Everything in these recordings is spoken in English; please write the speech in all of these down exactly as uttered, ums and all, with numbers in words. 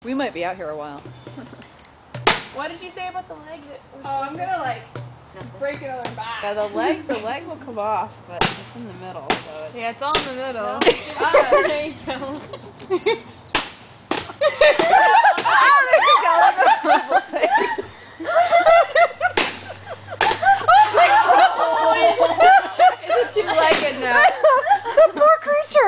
We might be out here a while. What did you say about the leg? That was Oh, I'm gonna like break it on their back. Yeah, the leg, the leg will come off, but it's in the middle, so it's... Yeah, it's all in the middle. No. Oh, there you go. It's a two-legged now. The poor creature.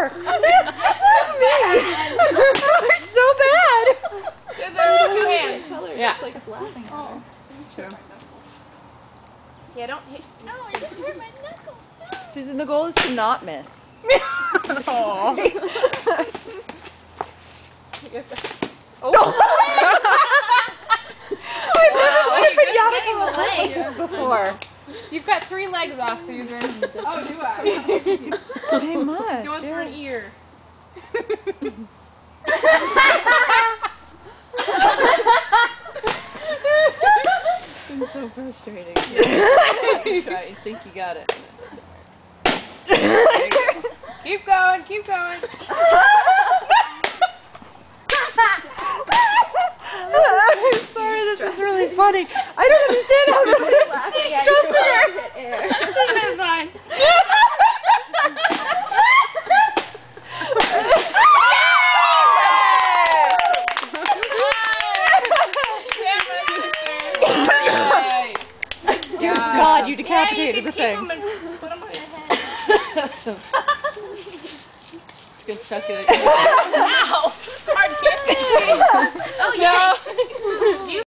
They're so bad. Scissors, two hands. Yeah. It's like it's laughing at her. It's true. Yeah, don't hit. No, I just hurt my knuckle. Susan, the goal is to not miss. Oh. Oh. I've never Wow, seen a you're pinata getting go the legs. like this before. You've got three legs off, Susan. Oh, do I? They must. Do one for an ear. It's so frustrating. You try, you think you got it. Keep going, keep going. I'm sorry, this is really funny. I don't understand how this is de-stressing her. That's fine. Dear God, you decapitated yeah, you the can thing. keep 'em and put 'em on your head. Just gonna chuck it Ow! It's hard to get. Oh, yeah. No. You